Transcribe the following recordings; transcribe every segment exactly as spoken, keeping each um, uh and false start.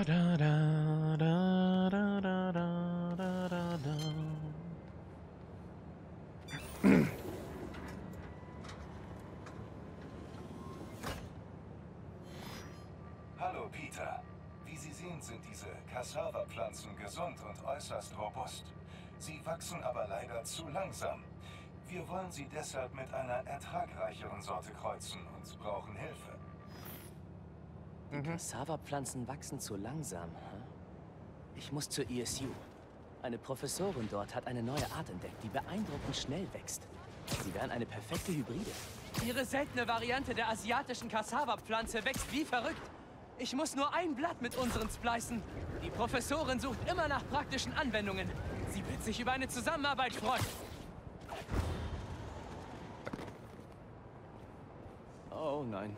da, da, da, da, da, da, da, da, da. Hallo Peter. Wie Sie sehen, sind diese Cassava-Pflanzen gesund und äußerst robust. Sie wachsen aber leider zu langsam. Wir wollen sie deshalb mit einer ertragreicheren Sorte kreuzen und brauchen Hilfe. Die Cassava-Pflanzen wachsen zu langsam. Hm? Ich muss zur E S U. Eine Professorin dort hat eine neue Art entdeckt, die beeindruckend schnell wächst. Sie wären eine perfekte Hybride. Ihre seltene Variante der asiatischen Cassava-Pflanze wächst wie verrückt. Ich muss nur ein Blatt mit unseren splicen. Die Professorin sucht immer nach praktischen Anwendungen. Sie wird sich über eine Zusammenarbeit freuen. Oh nein.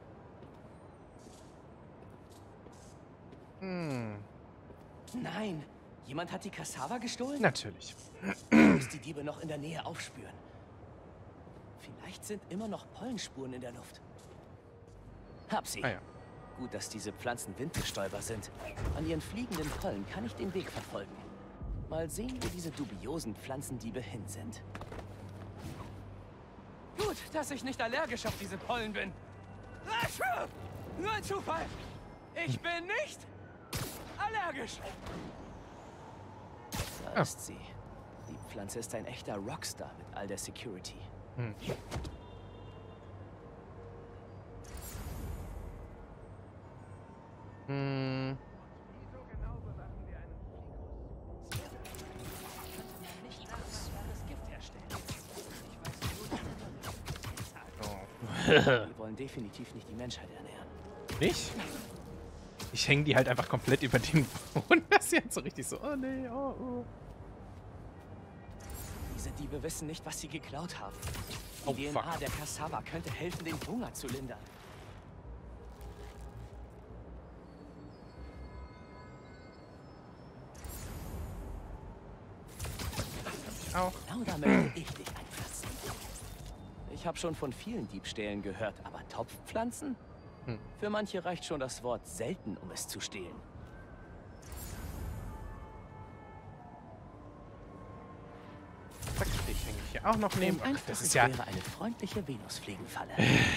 Hm, Nein! Jemand hat die Cassava gestohlen? natürlich. Ich muss die Diebe noch in der Nähe aufspüren. Vielleicht sind immer noch Pollenspuren in der Luft. Hab sie. Ah ja. Gut, dass diese Pflanzen windgestäuber sind. An ihren fliegenden Pollen kann ich den Weg verfolgen. Mal sehen, wo diese dubiosen Pflanzendiebe hin sind. Gut, dass ich nicht allergisch auf diese Pollen bin. Achtung! Nur ein Zufall. Ich bin nicht allergisch. Da ist sie. Die Pflanze ist ein echter Rockstar mit all der Security. Hm. Hm. Wir wollen definitiv nicht die Menschheit ernähren. Nicht? Ich hänge die halt einfach komplett über den Boden. Das ist jetzt so richtig so, oh nee, oh, oh. Diese Diebe wissen nicht, was sie geklaut haben. Die Oh, D N A fuck. der Cassava könnte helfen, den Hunger zu lindern. Auch. Genau da möchte ich dich einpflanzen. Ich habe schon von vielen Diebstählen gehört, aber Topfpflanzen? Hm. Für manche reicht schon das Wort selten, um es zu stehlen. Zack, ich hänge hier auch noch neben. Ach, das Einfaches ist ja. wäre eine freundliche Venusfliegenfalle.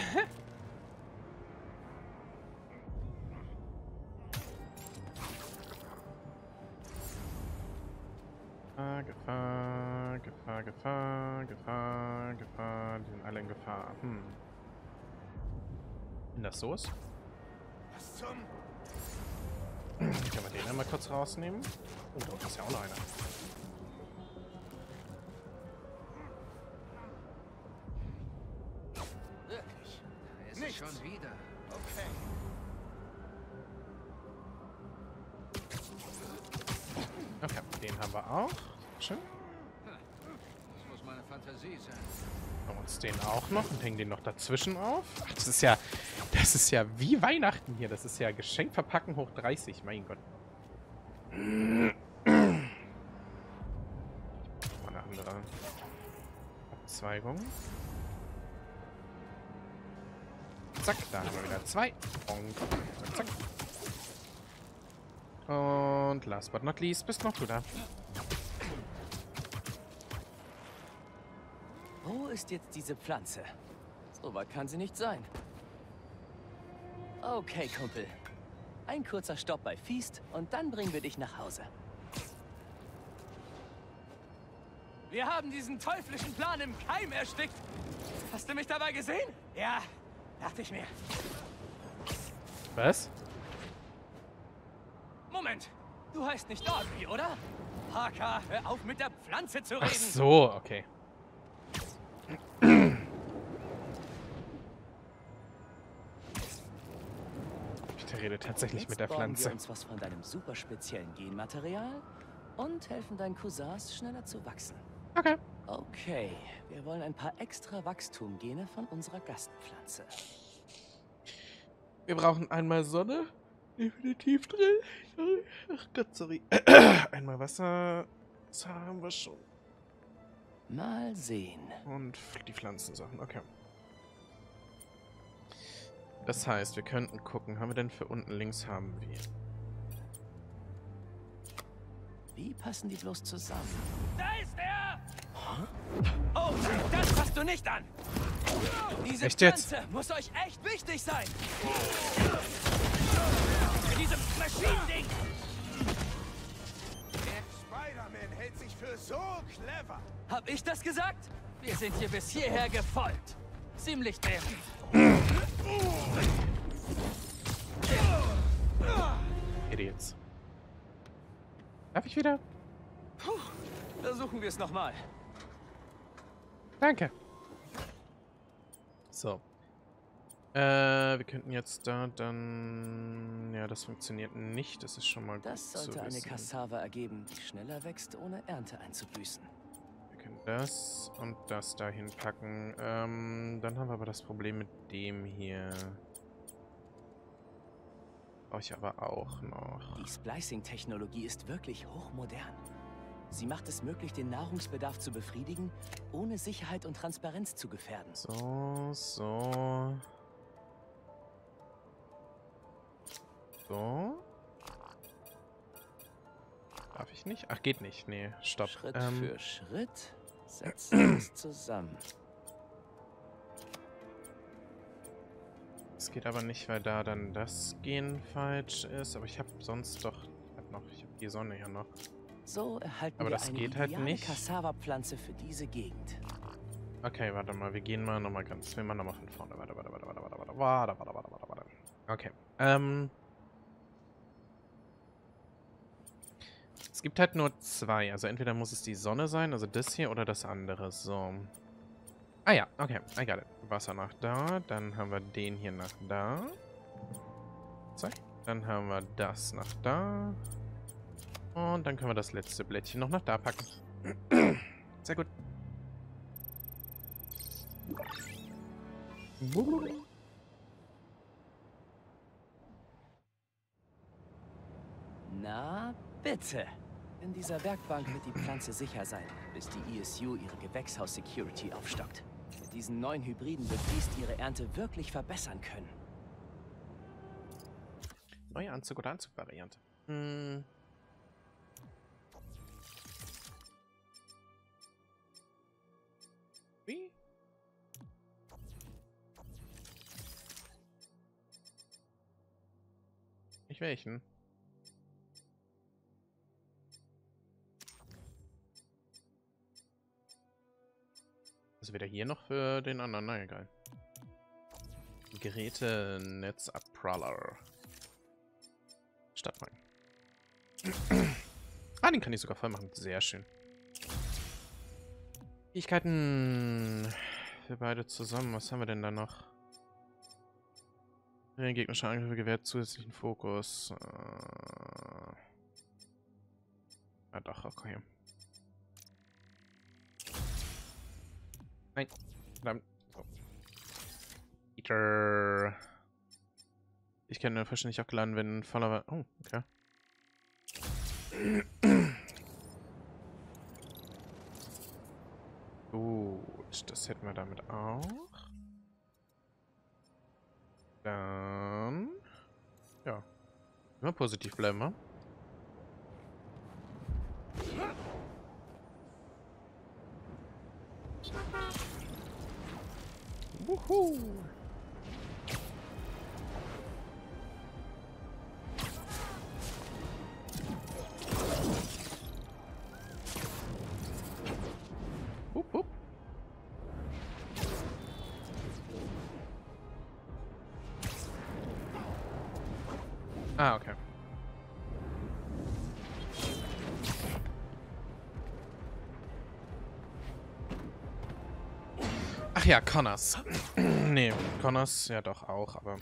Gefahr, Gefahr, Gefahr, Gefahr, Gefahr, Gefahr. Die sind alle in Gefahr. Hm. Wenn das so ist. Was zum... Können wir den einmal kurz rausnehmen? Oh, da ist ja auch noch einer. Wirklich? Da ist es Nichts. schon wieder. Okay. Okay, den haben wir auch. Schön. Das muss meine Fantasie sein. Machen wir uns den auch noch und hängen den noch dazwischen auf. Ach, das ist ja, das ist ja wie Weihnachten hier. Das ist ja Geschenk verpacken hoch dreißig. Mein Gott. Mal eine andere Abzweigung. Zack, da haben wir wieder zwei. Und zack, zack. Und last but not least, bist noch du da. Wo ist jetzt diese Pflanze? So weit kann sie nicht sein. Okay, Kumpel. Ein kurzer Stopp bei Feast und dann bringen wir dich nach Hause. Wir haben diesen teuflischen Plan im Keim erstickt. Hast du mich dabei gesehen? Ja, dachte ich mir. Was? Moment, du heißt nicht Audrey, oder? Parker, hör auf mit der Pflanze zu reden. Ach so, okay. Der redet tatsächlich Jetzt mit der bauen wir Pflanze. uns was von deinem super speziellen Genmaterial und helfen deinen Cousins schneller zu wachsen. Okay. Okay, wir wollen ein paar extra Wachstumgene von unserer Gastpflanze. Wir brauchen einmal Sonne. Definitiv drin. Sorry. Ach Gott, sorry. Einmal Wasser. Das haben wir schon. Mal sehen. Und die Pflanzensachen. Okay. Das heißt, wir könnten gucken. Haben wir denn für unten links haben wir Wie passen die bloß zusammen? Da ist er! Oh nein, das fasst du nicht an! Diese Echt jetzt? Pflanze muss euch echt wichtig sein! Mit diesem Maschinending! Der Spider-Man hält sich für so clever. Hab ich das gesagt? Wir sind hier bis hierher gefolgt. Ziemlich dämlich. Idiots. Darf ich wieder? Puh, versuchen wir es nochmal. Danke. So. Äh, wir könnten jetzt da dann... Ja, das funktioniert nicht. Das ist schon mal gut Das sollte zu eine wissen. Cassava ergeben, die schneller wächst, ohne Ernte einzubüßen. Wir können das und das dahin packen. Ähm, dann haben wir aber das Problem mit dem hier. Brauche ich aber auch noch. Die Splicing-Technologie ist wirklich hochmodern. Sie macht es möglich, den Nahrungsbedarf zu befriedigen, ohne Sicherheit und Transparenz zu gefährden. So, so. So. Darf ich nicht? Ach, geht nicht. Nee, stopp. Schritt Ähm, für Schritt setzen wir es zusammen. Es geht aber nicht, weil da dann das Gen falsch ist. Aber ich habe sonst doch... Ich hab noch, ich habe die Sonne ja noch. So erhalten Aber wir das eine geht halt ideale nicht. Cassava-Pflanze für diese Gegend. Okay, warte mal. Wir gehen mal nochmal ganz... Wir machen nochmal von vorne. Warte, warte, warte, warte, warte, warte, warte, warte, warte, warte, warte. Okay. Ähm... Es gibt halt nur zwei. Also entweder muss es die Sonne sein, also das hier, oder das andere. So. Ah ja, okay. I got it. Wasser nach da. Dann haben wir den hier nach da. Zack. Dann haben wir das nach da. Und dann können wir das letzte Blättchen noch nach da packen. Sehr gut. Na, bitte. In dieser Werkbank wird die Pflanze sicher sein, bis die E S U ihre Gewächshaus-Security aufstockt. Mit diesen neuen Hybriden wird Beast ihre Ernte wirklich verbessern können. Neue Anzug- oder Anzugvariante. Hm. Wie? Nicht welchen? Also wieder hier noch für den anderen. Na egal. Geräte, Netz, Abpraller. Stadtwagen. Ah, den kann ich sogar voll machen. Sehr schön. Fähigkeiten für beide zusammen. Was haben wir denn da noch? Gegnerische Angriffe gewährt zusätzlichen Fokus. Äh ah doch, okay. Nein. Verdammt. So. Peter. Ich kann den Fisch nicht aufgeladen, wenn voller... Oh, okay. Gut, das hätten wir damit auch. Dann... Ja. Immer positiv bleiben, wa? Wuhu! Hup, hup. Ah, okay. Ach ja, Connors. Nee, Connors ja doch auch, aber...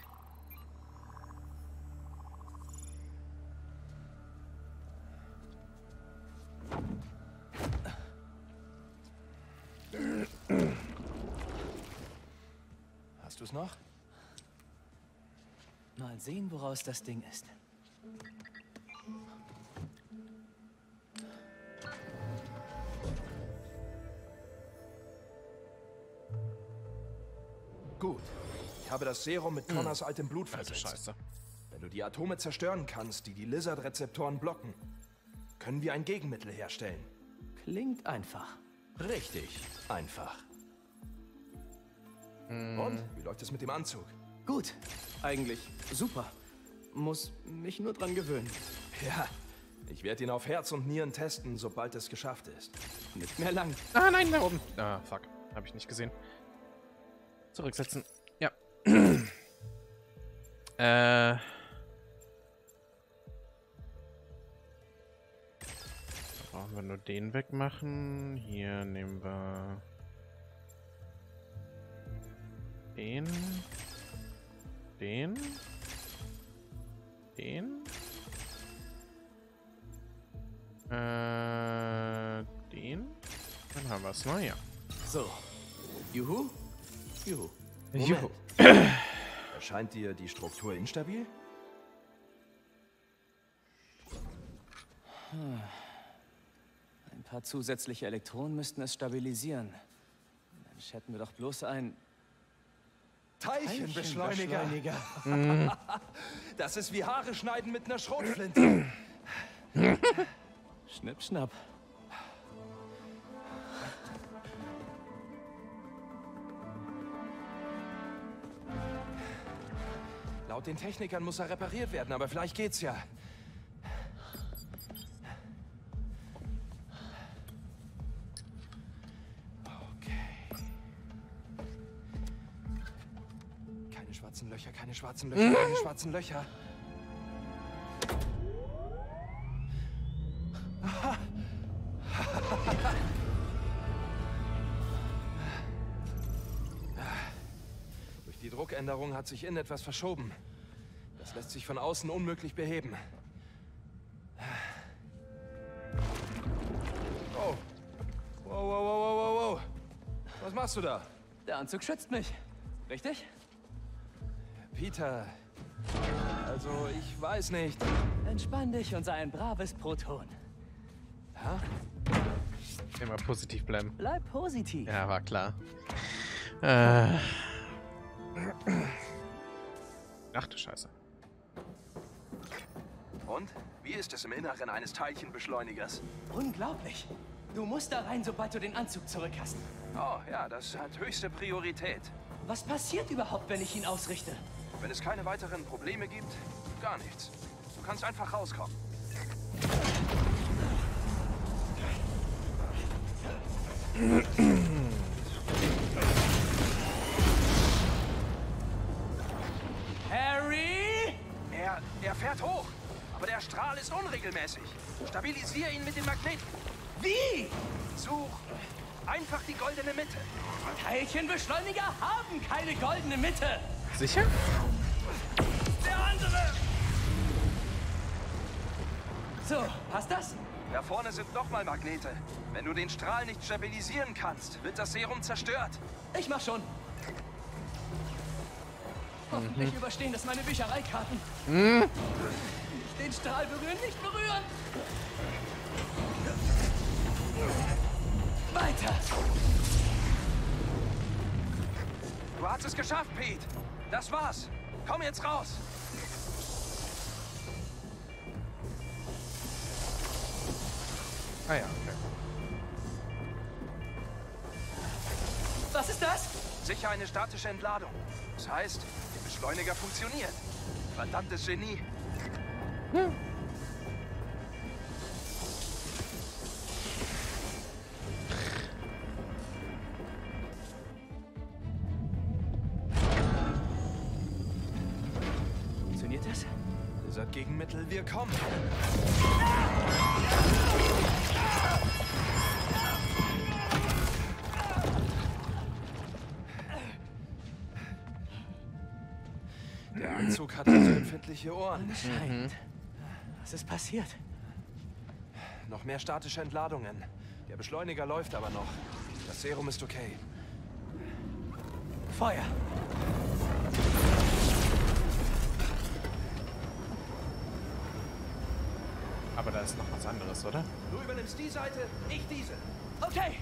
Hast du's noch? Mal sehen, woraus das Ding ist. Gut. Ich habe das Serum mit Connors altem Blut Also versetzt. scheiße. Wenn du die Atome zerstören kannst, die die Lizard-Rezeptoren blocken, können wir ein Gegenmittel herstellen. Klingt einfach. Richtig einfach. Hm. Und? Wie läuft es mit dem Anzug? Gut. Eigentlich super. Muss mich nur dran gewöhnen. Ja, ich werde ihn auf Herz und Nieren testen, sobald es geschafft ist. Nicht mehr lang. Ah, nein, da oben. Ah, fuck. Habe ich nicht gesehen. Zurücksetzen. Ja. äh. Brauchen wir nur den wegmachen. Hier nehmen wir den. Den. Den. Äh, den. Dann haben wir es, ne? Ja. So. Juhu. Juhu. Juhu. Erscheint dir die Struktur instabil? Ein paar zusätzliche Elektronen müssten es stabilisieren. Mensch, hätten wir doch bloß ein Teilchenbeschleuniger. Teilchenbeschleuniger. Das ist wie Haare schneiden mit einer Schrotflinte. Schnipp, schnapp. Laut den Technikern muss er repariert werden, aber vielleicht geht's ja. Okay. Keine schwarzen Löcher, keine schwarzen Löcher, keine schwarzen Löcher. Durch die Druckänderung hat sich innen etwas verschoben. Das lässt sich von außen unmöglich beheben. Oh. Wow, wow, wow, wow, wow, wow. Was machst du da? Der Anzug schützt mich. Richtig? Peter. Also, ich weiß nicht. Entspann dich und sei ein braves Proton. Ja? Immer positiv bleiben. Bleib positiv. Ja, war klar. Äh. Ach du Scheiße. Und? Wie ist es im Inneren eines Teilchenbeschleunigers? Unglaublich. Du musst da rein, sobald du den Anzug zurück hast. Oh, ja, das hat höchste Priorität. Was passiert überhaupt, wenn ich ihn ausrichte? Wenn es keine weiteren Probleme gibt, gar nichts. Du kannst einfach rauskommen. Harry! Er, er fährt hoch, aber der Strahl ist unregelmäßig. Stabilisier ihn mit dem Magneten. Wie? Such einfach die goldene Mitte. Teilchenbeschleuniger haben keine goldene Mitte. Sicher? Der andere! So, passt das? Da vorne sind nochmal Magnete. Wenn du den Strahl nicht stabilisieren kannst, wird das Serum zerstört. Ich mach schon. Hoffentlich überstehen das meine Büchereikarten. Mhm. Nicht den Strahl berühren, nicht berühren! Weiter! Du hast es geschafft, Pete. Das war's. Komm jetzt raus. Ah ja, okay. Was ist das? Sicher eine statische Entladung. Das heißt, der Beschleuniger funktioniert. Verdammtes Genie. Hm. Funktioniert das? Dieser Gegenmittel, wir kommen. Der Anzug hat also empfindliche Ohren. Anscheinend. Was ist passiert? Noch mehr statische Entladungen. Der Beschleuniger läuft aber noch. Das Serum ist okay. Feuer! Aber da ist noch was anderes, oder? Du übernimmst die Seite, ich diese. Okay,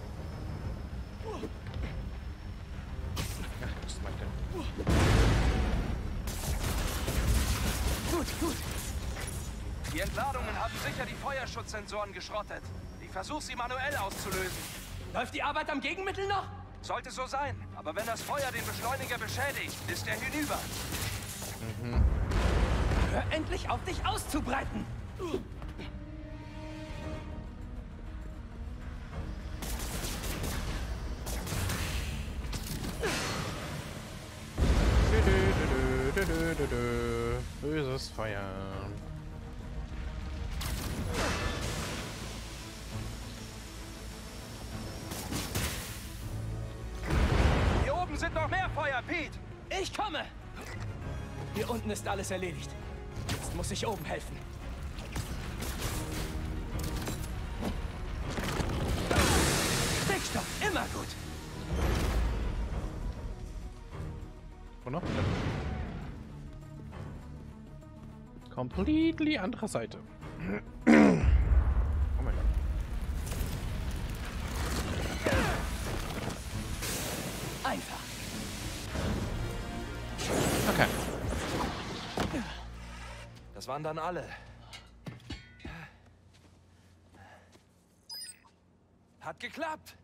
Ach, was meint der? Gut, gut. Die Entladungen haben sicher die Feuerschutzsensoren geschrottet. Ich versuche sie manuell auszulösen. Läuft die Arbeit am Gegenmittel noch? Sollte so sein. Aber wenn das Feuer den Beschleuniger beschädigt, ist er hinüber. Mhm. Hör endlich auf, dich auszubreiten! Böses Feuer. Hier oben sind noch mehr Feuer, Pete! Ich komme! Hier unten ist alles erledigt. Jetzt muss ich oben helfen. Stickstoff, immer gut! Wo noch? Completely andere Seite. Oh mein Gott. Einfach. Okay. Das waren dann alle. Hat geklappt.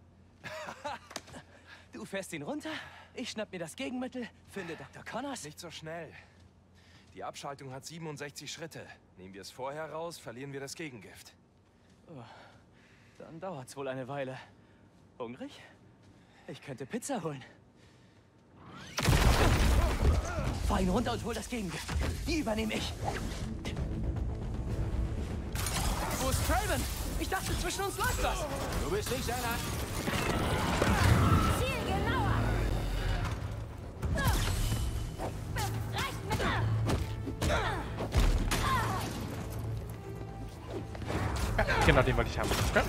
Du fährst ihn runter, ich schnapp mir das Gegenmittel, finde Doktor Connors. Nicht so schnell. Die Abschaltung hat siebenundsechzig Schritte. Nehmen wir es vorher raus, verlieren wir das Gegengift. Oh, dann dauert's wohl eine Weile. Hungrig? Ich könnte Pizza holen. Fahr ihn runter und hol das Gegengift. Die übernehme ich. Wo ist Craven? Ich dachte, zwischen uns läuft was. Du bist nicht einer. Ziel genauer. Reicht mit. Ja, genau, den wollte ich haben. Ja.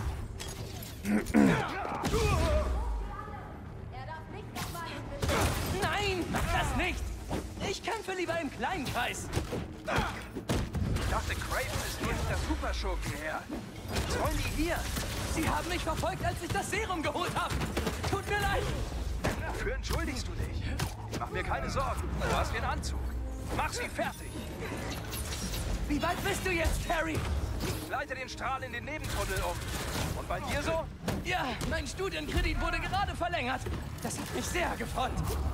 Er darf nicht nochmal in Beschluss. Nein, mach das nicht. Ich kämpfe lieber im kleinen Kreis. Ich dachte, Craven ist nur hinter Superschurken-Heer. Was wollen die hier? Sie haben mich verfolgt, als ich das Serum geholt habe. Tut mir leid. Dafür entschuldigst du dich. Mach mir keine Sorgen. Du hast den Anzug. Mach sie fertig. Wie weit bist du jetzt, Harry? Ich leite den Strahl in den Nebentunnel um. Und bei dir so? Ja, mein Studienkredit wurde gerade verlängert. Das hat mich sehr gefreut.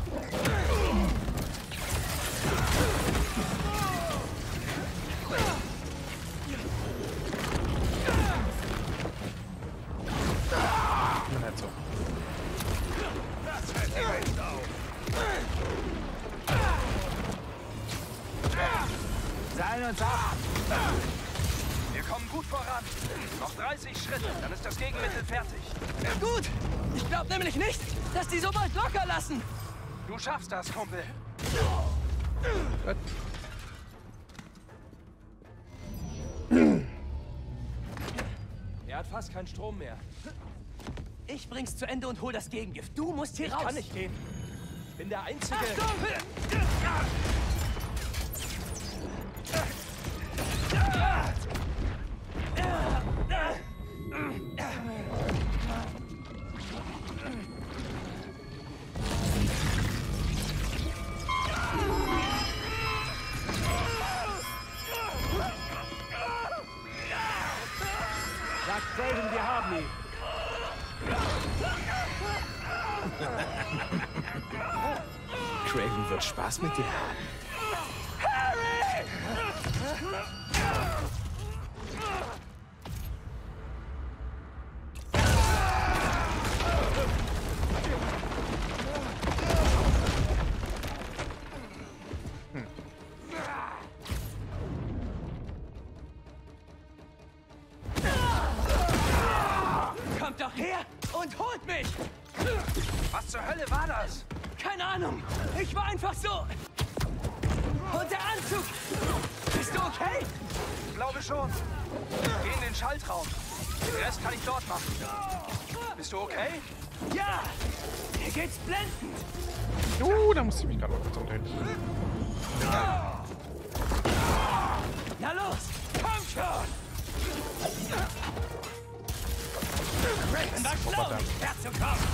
Nur halt so. Seilen uns ab! Wir kommen gut voran. Noch dreißig Schritte, dann ist das Gegenmittel fertig. Gut. Ich glaube nämlich nicht, dass die so bald locker lassen. Du schaffst das, Kumpel. Gut. Er hat fast keinen Strom mehr. Ich bring's zu Ende und hol das Gegengift. Du musst hier Ich raus. kann nicht gehen. Ich bin der Einzige. Achtung! Sagt Craven, wir haben ihn. Craven wird Spaß mit dir haben. Kommt doch her und holt mich! Was zur Hölle war das? Keine Ahnung. Ich war einfach so. Und der Anzug. Bist du okay? Ich glaube schon. Geh in den Schaltraum. Den Rest kann ich dort machen. Bist du okay? Ja. Mir geht's blendend. Uh, da musste ich mich gerade mal kurz umdrehen. Na los. Komm schon. Craven war schlau, Roboter. nicht herzukommen.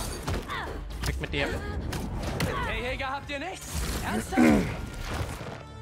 Weg mit dir. Der Jäger, habt ihr nichts? Ernsthaft?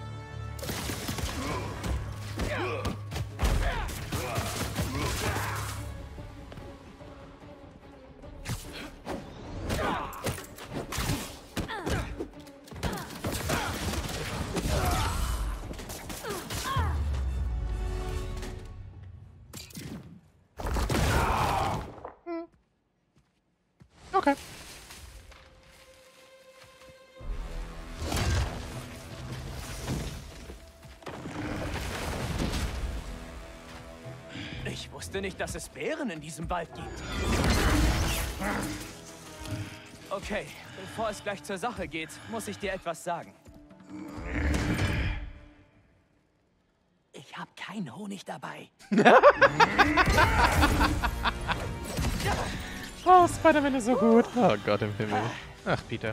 wusste nicht, dass es Bären in diesem Wald gibt. Okay, bevor es gleich zur Sache geht, muss ich dir etwas sagen. Ich habe keinen Honig dabei. Oh, Spider-Man ist so gut. Oh Gott im Himmel. Ach, Peter.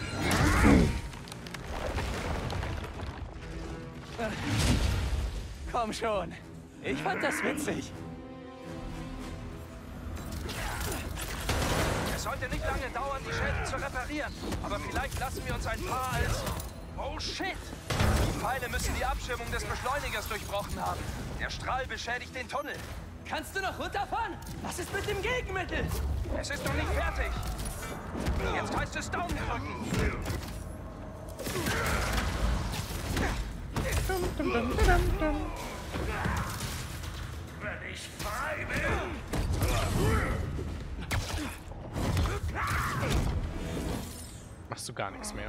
Komm schon. Ich fand das witzig. Es sollte nicht lange dauern, die Schäden zu reparieren. Aber vielleicht lassen wir uns ein paar als... Oh shit! Die Pfeile müssen die Abschirmung des Beschleunigers durchbrochen haben. Der Strahl beschädigt den Tunnel. Kannst du noch runterfahren? Was ist mit dem Gegenmittel? Es ist noch nicht fertig. Jetzt heißt es Daumen drücken. Dum, dum, dum, dum, dum. Wenn ich frei bin! Machst du gar nichts mehr.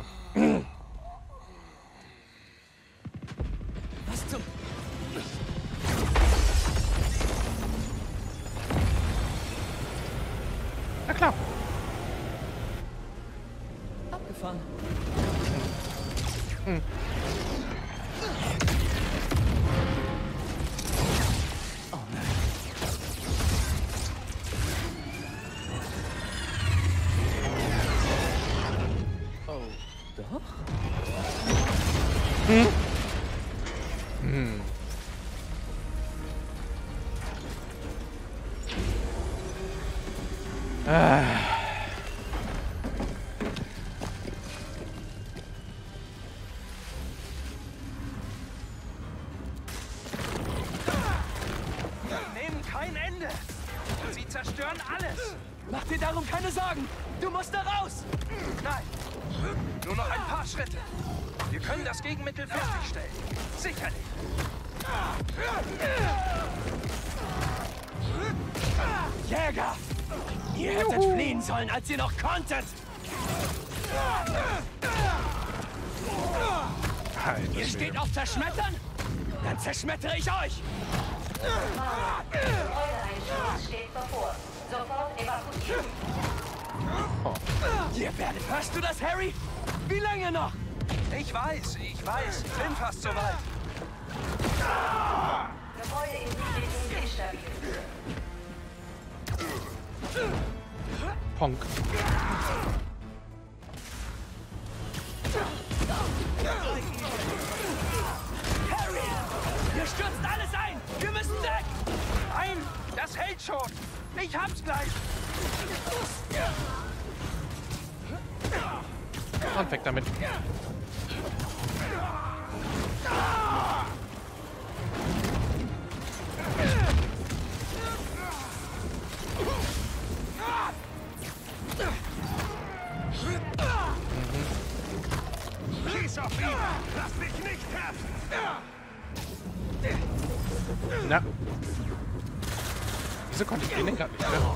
Was zum... Na klar. Abgefahren. Hm. Oh nein. Oh, doch? Hm. Hm. Ah. Nehmen kein Ende. Sie zerstören alles. Mach dir darum keine Sorgen. Du musst da raus. Nein. Nur noch ein paar Schritte. Wir können das Gegenmittel fertigstellen. Sicherlich. Jäger! Ihr hättet fliehen sollen, als ihr noch konntet! Alter, Ihr steht auf Zerschmettern? Dann zerschmettere ich euch! Gebäudeeinsturz steht bevor. Sofort evakuieren. Ihr werdet... Hörst du das, Harry? Wie lange noch? Ich weiß, ich weiß. Bin fast soweit. Gebäudeintegrität instabil. Ponk. Harry! Ihr stürzt alles ein! Wir müssen weg! Nein, das hält schon. Ich hab's gleich. Und weg damit. Schieß auf ihn! Lass mich nicht treffen! Na. Wieso konnte ich den denn gerade nicht treffen?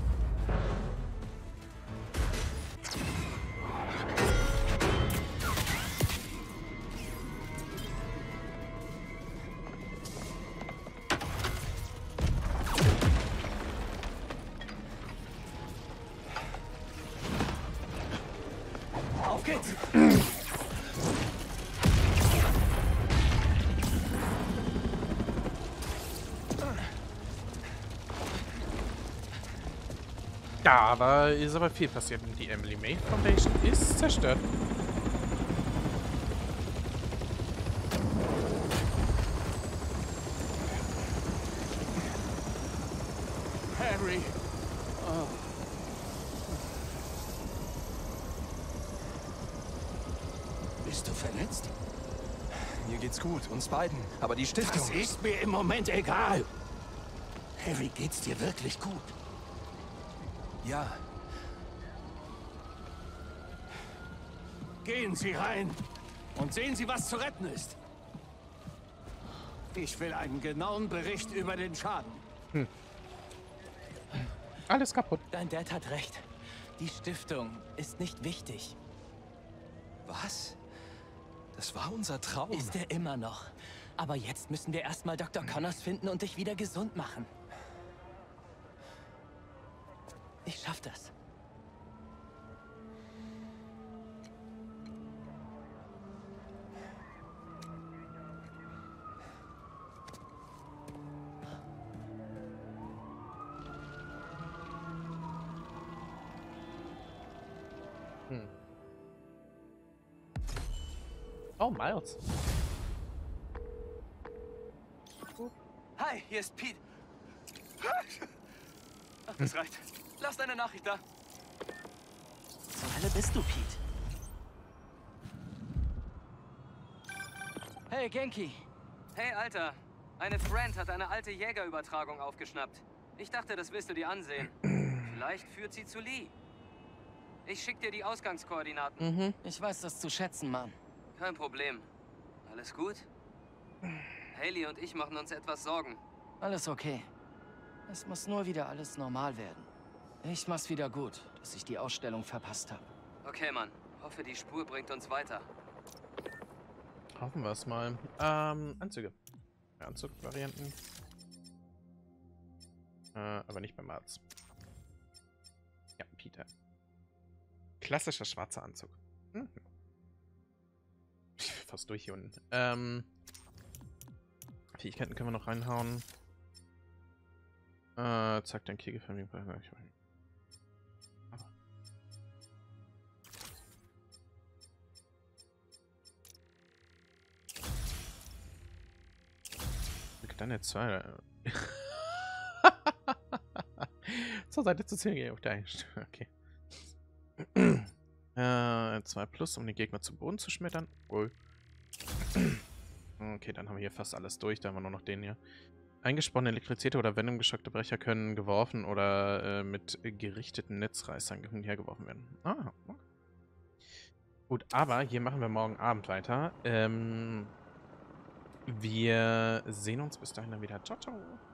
Auf geht's! Ja, aber ist aber viel passiert. Die Emily May Foundation ist zerstört. Harry! Bist du verletzt? Mir geht's gut, uns beiden. Aber die Stiftung... Das ist mir im Moment egal. Harry, geht's dir wirklich gut? Ja, Gehen Sie rein und sehen Sie, was zu retten ist. Ich will einen genauen Bericht über den Schaden. Alles kaputt. Dein Dad hat recht. Die Stiftung ist nicht wichtig. was? Das war unser Traum. Ist er immer noch. Aber jetzt müssen wir erstmal Doktor Connors finden und dich wieder gesund machen. Ich schaff das. Hm. Oh, Miles. Hi, hier ist Pete. Ach, das reicht. Lass deine Nachricht da. Zur Hölle bist du, Pete? Hey, Genki. Hey, Alter. Eine Friend hat eine alte Jägerübertragung aufgeschnappt. Ich dachte, das willst du dir ansehen. Vielleicht führt sie zu Lee. Ich schick dir die Ausgangskoordinaten. Mhm. Ich weiß das zu schätzen, Mann. Kein Problem. Alles gut? Hailey und ich machen uns etwas Sorgen. Alles okay. Es muss nur wieder alles normal werden. Ich mach's wieder gut, dass ich die Ausstellung verpasst habe. Okay, Mann. Hoffe, die Spur bringt uns weiter. Hoffen wir es mal. Ähm, Anzüge. Ja, Anzugvarianten. Äh, aber nicht beim Arzt. Ja, Peter. Klassischer schwarzer Anzug. Mhm. Ich bin fast durch hier unten. Ähm, Fähigkeiten können wir noch reinhauen. Äh, zack, dein Kegelförmig. Dann jetzt zwei. Zur Seite zu zählen. Okay. äh, zwei plus, um den Gegner zu Boden zu schmettern. Oh. Okay, dann haben wir hier fast alles durch. Da haben wir nur noch den hier. Eingesponnene elektrizierte oder venomgeschockte Brecher können geworfen oder äh, mit gerichteten Netzreißern hergeworfen werden. Ah, okay. Gut, aber hier machen wir morgen Abend weiter. Ähm, wir sehen uns bis dahin dann wieder. Ciao, ciao.